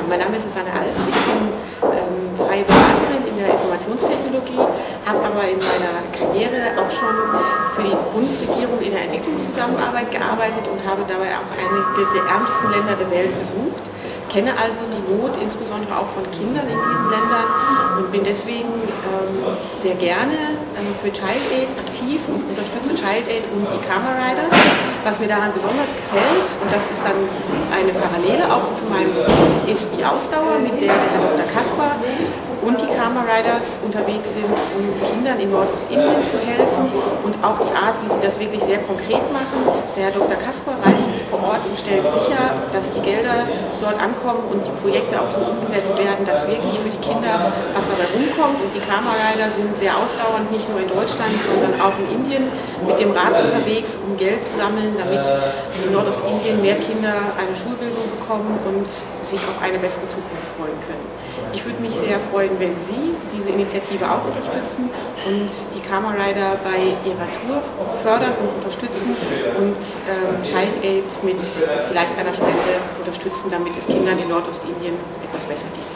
mein Name ist Susanne Alf, ich bin freie Beraterin in der Informationstechnologie, habe aber in meiner Karriere auch schon für die Bundesregierung in der Entwicklungszusammenarbeit gearbeitet und habe dabei auch einige der ärmsten Länder der Welt besucht, kenne also die Not insbesondere auch von Kindern in diesen Ländern und bin deswegen sehr gerne für ChildAid aktiv und unterstütze ChildAid und die Karma Riders. Was mir daran besonders gefällt, und das ist dann eine Parallele auch zu meinem Beruf, ist die Ausdauer, mit der der Herr Dr. Kaspar und die Karma Riders unterwegs sind, um Kindern in Nordostindien zu helfen und auch die Art, wie sie das wirklich sehr konkret machen. Der Herr Dr. Kaspar reist vor Ort und stellt sicher, dass die Gelder dort ankommen und die Projekte auch so umgesetzt werden, dass wirklich für die Kinder was dabei rumkommt. Und die Karma Rider sind sehr ausdauernd, nicht nur in Deutschland, sondern auch in Indien mit dem Rad unterwegs, um Geld zu sammeln, damit in Nordostindien mehr Kinder eine Schulbildung bekommen und sich auf eine bessere Zukunft freuen können. Ich würde mich sehr freuen, wenn Sie diese Initiative auch unterstützen und die Karma Rider bei ihrer Tour fördern und unterstützen und ChildAid mit vielleicht einer Spende unterstützen, damit es Kindern in Nordostindien etwas besser geht.